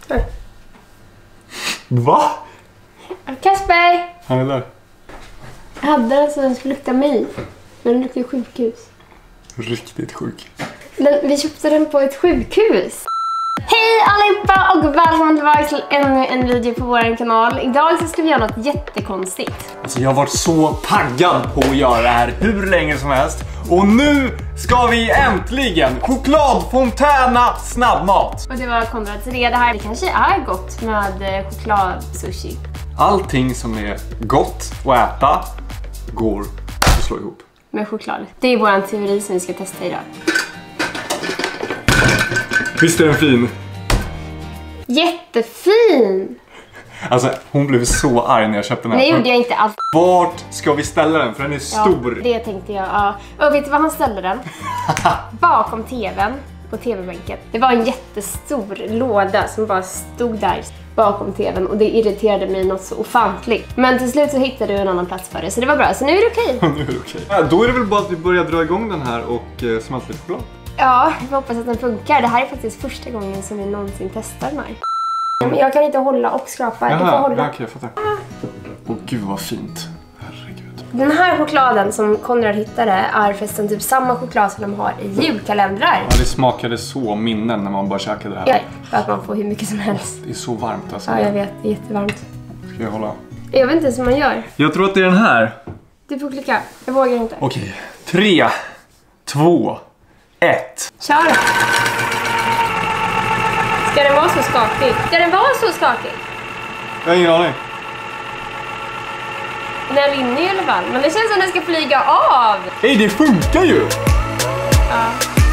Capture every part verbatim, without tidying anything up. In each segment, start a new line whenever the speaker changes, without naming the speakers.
Mm.
Va?
Kasper!
Han är där.
Jag hade den så den skulle lukta mig. Men den luktar sjukhus.
Riktigt sjuk.
Den, vi köpte den på ett sjukhus. Hej allihopa och välkommen tillbaka till ännu en video på vår kanal. Idag så ska vi göra något jättekonstigt.
Alltså jag har varit så taggad på att göra det här hur länge som helst. Och nu ska vi äntligen chokladfontäna snabbmat.
Och det var Konrads idé. Det här det kanske är gott med chokladsushi.
Allting som är gott att äta går att slå ihop.
Med choklad. Det är vår teori som vi ska testa idag.
Visst är den fin?
Jättefin!
Alltså hon blev så arg när jag köpte den här.
Nej, gjorde jag inte allt.
Vart ska vi ställa den? För den är stor.
Ja, det tänkte jag. Ja. Och vet du vad han ställde den? Bakom tvn. På tv-bänken. Det var en jättestor låda som bara stod där bakom tvn. Och det irriterade mig något så ofantligt. Men till slut så hittade du en annan plats för det. Så det var bra. Så nu är det okej.
Nu är det okej. Ja, då är det väl bara att vi börjar dra igång den här och uh, smälta lite choklad.
Ja, jag hoppas att den funkar. Det här är faktiskt första gången som vi någonsin testar den här. Men jag kan inte hålla och skrapa.
Jaha,
du får hålla.
Ja, okej, jag fattar. Åh gud vad fint. Herregud.
Den här chokladen som Konrad hittade är förresten typ samma choklad som de har i julkalendrar.
Ja, det smakade så minnen när man bara käkade det här.
Ja, för att man får hur mycket som helst.
Det är så varmt alltså.
Ja, jag vet. Det är jättevarmt.
Ska jag hålla?
Jag vet inte hur man gör.
Jag tror att det är den här.
Du får klicka. Jag vågar inte.
Okej. Tre, två, ett.
Kör då. Ska den vara så skakig? Ska den vara så skakig?
Jag har ingen aning.
Den är linje i alla fall. Men det känns som den ska flyga av.
Hej, det funkar ju!
Ja.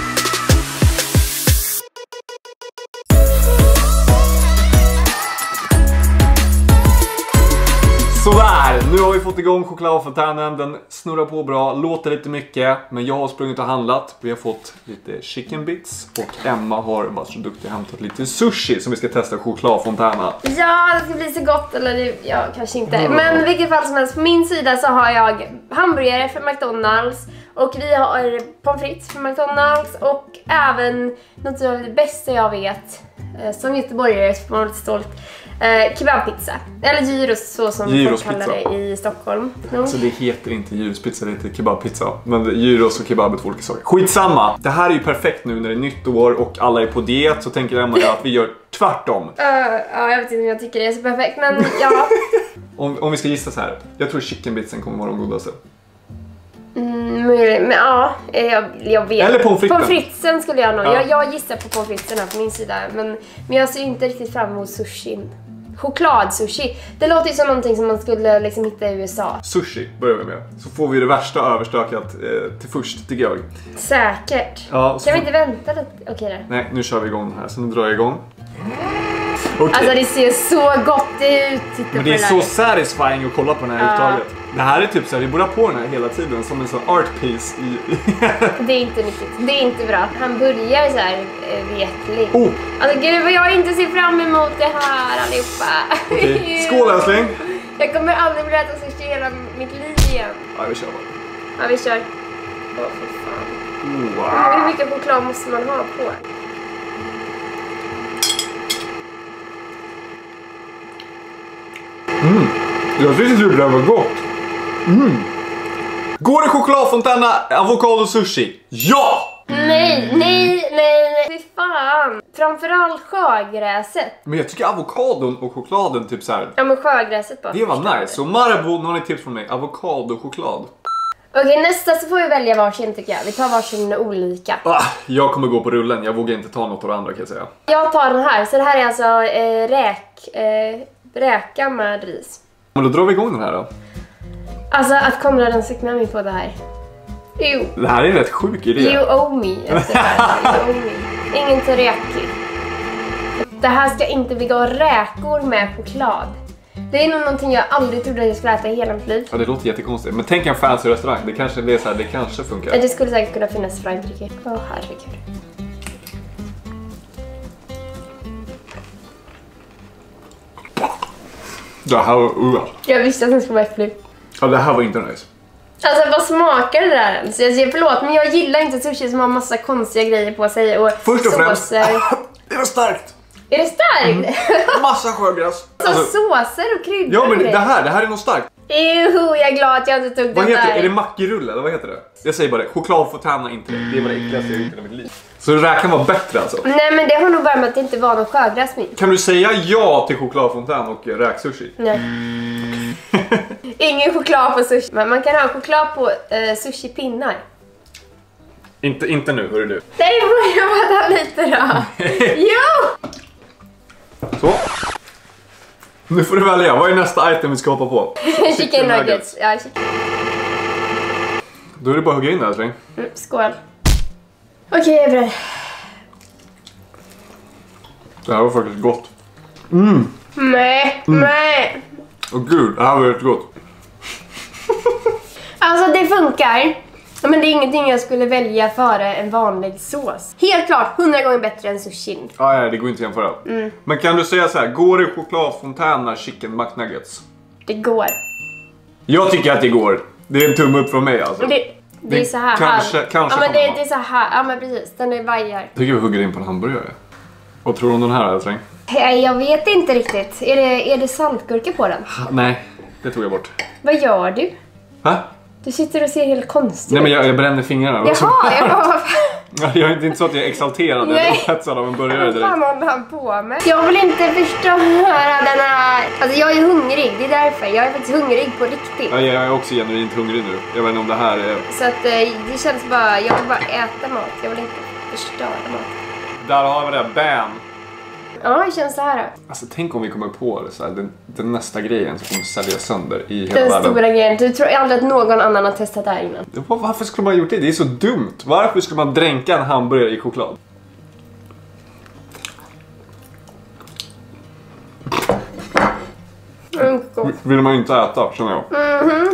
Sådär, nu har vi fått igång chokladfontänen. Den snurrar på bra, låter lite mycket. Men jag har sprungit och handlat. Vi har fått lite chicken bits. Och Emma har varit så duktig och hämtat lite sushi som vi ska testa chokladfontäna.
Ja, det ska bli så gott. Eller det, ja, kanske inte.
Mm.
Men i vilket fall som helst, på min sida så har jag hamburgare från McDonalds. Och vi har pommes frites från McDonalds. Och även något av det bästa jag vet, som göteborgare som var lite stolt, Eh, kebabpizza. Eller gyros så som
Gyros
folk kallar det i Stockholm. No.
Så det heter inte gyrospizza, det heter kebabpizza. Men gyros och kebab är två olika saker. Skitsamma! Det här är ju perfekt nu när det är nytt år och alla är på diet. Så tänker Emma att vi gör tvärtom.
Uh, ja, jag vet inte om jag tycker det är så perfekt, men ja.
om, om vi ska gissa så här. Jag tror chicken bitsen kommer vara de godaste.
Mm, men ja, jag, jag vet.
Eller pommes fritesen.
Pommes fritesen skulle jag nog.
Ja.
Jag, jag gissar på pommes fritesen här på min sida. Men, men jag ser inte riktigt fram emot sushin. Chokladsushi. Det låter ju som någonting som man skulle liksom hitta i U S A.
Sushi börjar vi med. Så får vi det värsta överstökat eh, till först, tycker jag.
Säkert.
Ja,
kan vi inte vänta lite? Okej okay, där.
Nej, nu kör vi igång den här. Så nu drar jag igång. Okay.
Alltså det ser så gott ut. Titta
Men
på
det är
det
så
där.
satisfying att kolla på den här
Ja.
uttaget. Det här är typ så här, vi borde ha på den här hela tiden som en sån art piece i...
Det är inte nyttigt. Det är inte bra. Han börjar så här äh, vetlig.
Oh.
Alltså gud vad jag inte ser fram emot det här allihopa.
Okej, skål älskling!
Jag kommer aldrig bli äta sushi hela mitt liv igen.
Ja, vi kör bara.
Ja, vi kör. Åh, för fan.
Wow.
Hur mycket choklad måste man ha på?
Mm. Jag tyckte det var gott. Mm. Går det chokladfontäna avokado sushi? Ja!
Nej, nej, nej, nej. Fy fan. Framförallt sjögräset.
Men jag tycker avokadon och chokladen typ så här.
Ja, men sjögräset bara.
Det var nice. Så Marabou, någon är tips från mig. Avokado och choklad.
Okej, nästa så får vi välja varsin tycker jag. Vi tar varsin olika.
Ah, jag kommer gå på rullen. Jag vågar inte ta något av det andra kan jag säga.
Jag tar den här. Så det här är alltså eh, räk, eh, räka med ris.
Men då drar vi igång den här då.
Alltså att Konrad ens med mig på det här. Jo.
Det här är en rätt sjuk idé.
You owe me. Efter det här. You owe me. Ingen teriyaki. Det här ska inte bli räkor med choklad. Det är nog någonting jag aldrig trodde att jag skulle äta i hela mitt liv.
Ja, det låter jättekonstigt. Men tänk en fancy restaurang. Det kanske det är så här, det kanske funkar.
Det skulle säkert kunna finnas i Frankrike. Åh, oh, herregud.
Det här var uh.
Jag visste att den skulle vara äcklig.
Ja, det här var inte nice.
Alltså vad smakar det där ens? Jag säger förlåt, men jag gillar inte sushi som har massa konstiga grejer på sig och
först och främst,
såser.
det var starkt.
Är det starkt?
Mm. Massa sjögräs.
Alltså, såser och kryddor.
Ja, men det här, det här är nog starkt.
Eho, jag är glad att jag inte tog
Vad
den
heter
där.
det? Är det mackerulle eller vad heter det? Jag säger bara det. Chokladfontäna inte det. Det är bara det äckligaste jag gjort i mitt liv. Så det där kan vara bättre alltså.
Nej, men det har nog bara med att det inte var någon sjögräs med.
Kan du säga ja till chokladfontän och räksushi?
Nej. Ingen choklad på sushi. Men man kan ha choklad på uh, sushi-pinnar.
Inte, inte nu, hörru du.
Nej, börja vara lite då. Jo!
Så. Nu får du välja. Vad är nästa item vi ska hoppa på?
Chicken, chicken nuggets. nuggets. Ja, chicken.
Då är det bara att hugga in där, Sling.
Mm, skål. Okej, okay, jag är beredd.
Det här var faktiskt gott. Mm.
Nej, mm. nej.
Åh oh, gud, det här var rätt gott.
Alltså det funkar. Men det är ingenting jag skulle välja före en vanlig sås. Helt klart, hundra gånger bättre än sushin.
Ah, ja, det går inte att jämföra. Mm. Men kan du säga så här, går det chokladfontäna chicken McNuggets?
Det går.
Jag tycker att det går. Det är en tumme upp från mig alltså.
Det, det är så här.
Kanske,
här.
kanske.
Ja, men det, det är så här. Ja, men precis. Den är vajar.
Jag tycker vi hugger in på en hamburgare. Vad tror du om den här, Älsträng?
Jag vet inte riktigt. Är det, är det saltgurka på den?
Nej, det tog jag bort.
Vad gör du?
Va?
Du sitter och ser helt konstigt.
Nej, men jag, jag bränner fingrarna.
Jaha, jag bara...
Jag är inte så att jag är exalterad eller upphetsad av en burgare direkt.
Vad fan håller han på med? Jag vill inte förstöra den här... Alltså jag är hungrig, det är därför. Jag är faktiskt hungrig på riktigt.
Ja, jag är också genuint hungrig nu. Jag vet inte om det här är...
Så att det känns bara... Jag vill bara äta mat. Jag vill inte förstöra mat.
Där har vi det, bam!
Ja, det känns så här då.
Alltså tänk om vi kommer på det så här, den, den nästa grejen som kommer sälja sönder i hela
den
världen. Den
stora grejen. Du tror aldrig att någon annan har testat det här innan.
Varför skulle man ha gjort det? Det är så dumt. Varför skulle man dränka en hamburgare i choklad?
Mm,
vill man ju inte äta, känner jag.
Mhm.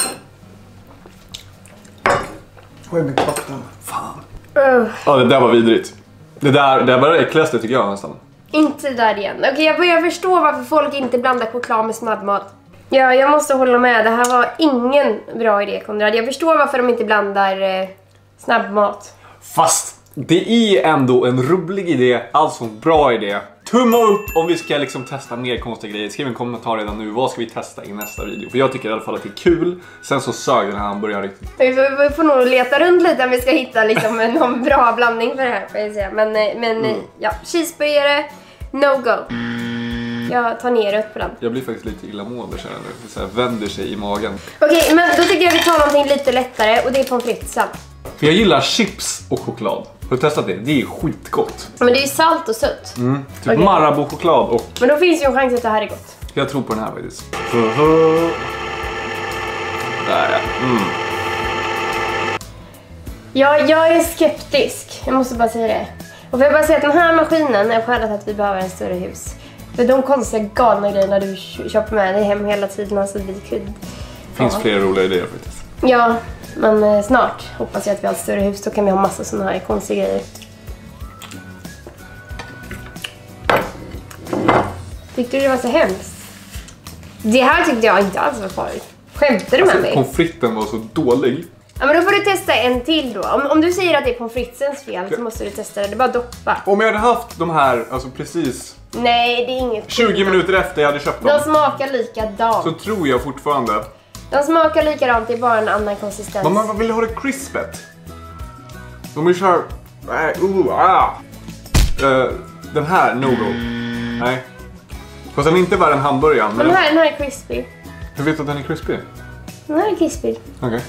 Vad är min vatten? Fan. Uh. Ja, det där var vidrigt. Det där, det där var det äckligaste tycker jag nästan.
Inte där igen. Okej, okay, jag börjar förstå varför folk inte blandar choklad med snabbmat. Ja, jag måste hålla med. Det här var ingen bra idé, Konrad. Jag förstår varför de inte blandar eh, snabbmat.
Fast det är ändå en rolig idé, alltså en bra idé. Tumma upp om vi ska liksom testa mer konstiga grejer. Skriv en kommentar redan nu, vad ska vi testa i nästa video? För jag tycker i alla fall att det är kul. Sen så sög den här hamburgaren riktigt.
Vi får, vi får nog leta runt lite om vi ska hitta liksom någon bra blandning för det här, får jag säga. Men, men mm. ja, cheeseburgare, no go. Jag tar ner ut på den. Jag
blir faktiskt lite illamående känner jag nu. Det så här vänder sig i magen.
Okej, okay, men då tycker jag vi tar någonting lite lättare och det är pommes fritesen.
För jag gillar chips och choklad. Har du testat det? Det är skitgott.
Men det är ju salt och sött.
Mm, typ okay. Marabou-choklad och...
Men då finns ju en chans att det här är gott.
Jag tror på den här faktiskt. Där ja. Mm.
Ja, jag är skeptisk. Jag måste bara säga det. Och får jag bara säga att den här maskinen är skälet att vi behöver en större hus. För de konstiga galna grejerna du köper med dig hem hela tiden, alltså vi kunde...
Finns ja. flera roliga idéer faktiskt.
Ja, men eh, snart hoppas jag att vi har ett större hus. Då kan vi ha massa såna här konstiga grejer. Tyckte du det var så hemskt? Det här tyckte jag inte alls var farligt. Skämtar du med
alltså,
mig?
Pommes fritesen var så dålig.
Ja, men då får du testa en till då. Om, om du säger att det är pommes fritesens fel så måste du testa det. Det är bara doppa.
Om jag hade haft de här, alltså precis...
Nej, det är inget...
tjugo minuter efter jag hade köpt dem.
De smakar likadant.
Så tror jag fortfarande.
De smakar likadant, det är bara en annan konsistens.
Men man vill ha det crispet. De vill köra... Nej, uh, ah. uh, den här, no go. Nej. Fast den är inte värd en hamburgare.
Men den här, den här är crispy.
Hur vet du att den är crispy?
Den här är crispy.
Okej. Okay.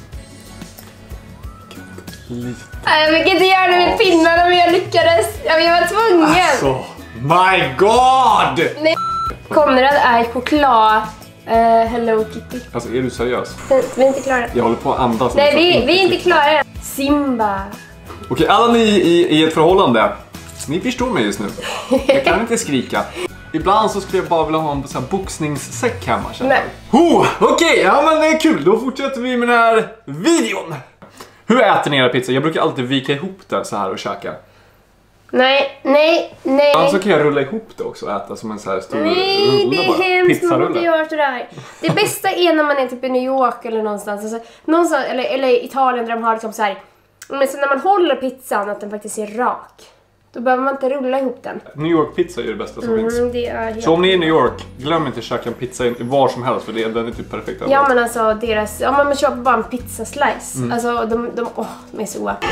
Jag fick inte göra det med pinnarna men jag lyckades. Jag var tvungen.
Alltså, my god!
Nej. Konrad är choklad. Uh, Hello Kitty.
Alltså, är du seriös?
Vi är inte klara.
Jag håller på att andas.
Nej, vi, vi är inte klara. Simba.
Okej, okay, alla ni i, i ett förhållande. Ni förstår mig just nu. Jag kan inte skrika. Ibland så skulle jag bara vilja ha en sån här boxningssäck hemma.
Nej.
Oh, okej, okay, ja men det är kul. Då fortsätter vi med den här videon. Hur äter ni era pizza? Jag brukar alltid vika ihop det så här och käka.
Nej, nej, nej.
Alltså kan jag rulla ihop det också och äta som en så här stor
nej,
rulle bara.
Nej, det är hemskt. Man inte gör sådär. Det bästa är när man är typ i New York eller någonstans. Alltså, någonstans eller, eller Italien där de har liksom så här. Men så när man håller pizzan att den faktiskt är rak. Då behöver man inte rulla ihop den.
New York pizza är ju det bästa som
Mm,
finns.
det är helt...
Så om ni är i New York, glöm inte att käka en pizza var som helst för det, den är typ perfekt.
Ja men alltså deras, ja man köper bara en pizzaslice. Mm. Alltså de, de, åh, de är så goda.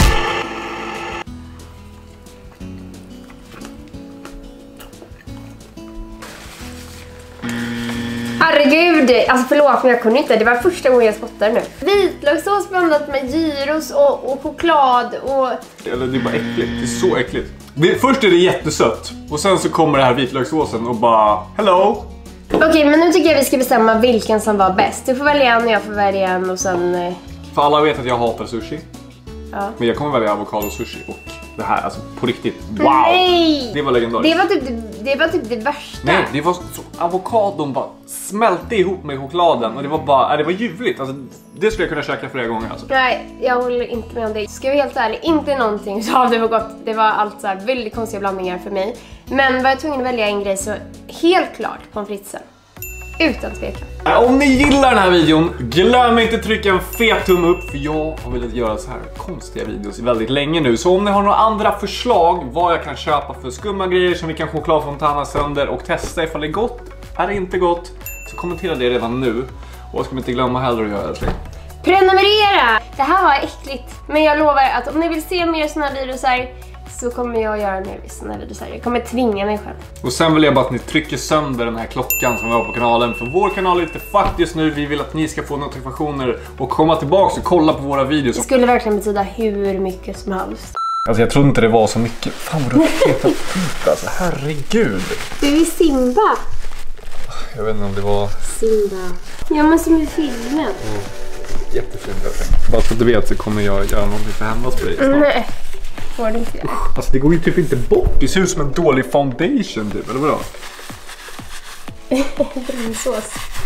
Herregud, alltså förlåt men jag kunde inte, det var första gången jag spottade nu. Vitlökssås blandat med gyros och, och choklad och...
Eller det är bara äckligt, det är så äckligt. Det, först är det jättesött och sen så kommer det här vitlökssåsen och bara hello.
Okej, okay, men nu tycker jag vi ska bestämma vilken som var bäst. Du får välja en och jag får välja en och sen...
För alla vet att jag hatar sushi.
Ja.
Men jag kommer välja avokado sushi och det här, alltså på riktigt, wow!
Nej!
Det var legendariskt.
Det var typ det, det, var typ det värsta.
Nej, det var så, avokadon bara smälte ihop med chokladen och det var bara, äh, det var ljuvligt. Alltså, det skulle jag kunna käka flera gånger alltså.
Nej, jag håller inte med om det. Ska vi helt ärlig, inte någonting så det var gott. Det var allt så här väldigt konstiga blandningar för mig. Men var jag tvungen att välja en grej så helt klart pommes fritesen. Utan tvekan.
Om ni gillar den här videon, glöm inte att trycka en fet tumme upp för jag har velat göra så här konstiga videos väldigt länge nu. Så om ni har några andra förslag vad jag kan köpa för skumma grejer som vi kan chokladfontana sönder och testa ifall det är gott, är det inte gott, så kommentera det redan nu. Och ska vi inte glömma heller att göra det.
Prenumerera! Det här var äckligt, men jag lovar att om ni vill se mer såna här videos här så kommer jag göra mer såna här videos här. Jag kommer tvinga mig själv.
Och sen vill jag bara att ni trycker sönder den här klockan som vi har på kanalen. För vår kanal är lite fucked just nu. Vi vill att ni ska få notifikationer och komma tillbaka och kolla på våra videos.
Det skulle verkligen betyda hur mycket som helst.
Alltså jag trodde inte det var så mycket. Fan vad du har petat ut alltså, herregud.
Du är Simba.
Jag vet inte om det var...
Simba. Ja men som i filmen.
Mm. Jättefint. Bara så att du vet så kommer jag göra någonting för hemma på dig snart.
Nej. Får det inte göra.
Alltså det går ju typ inte bort. Det ser ut som en dålig foundation typ, eller vadå?
Brunsås.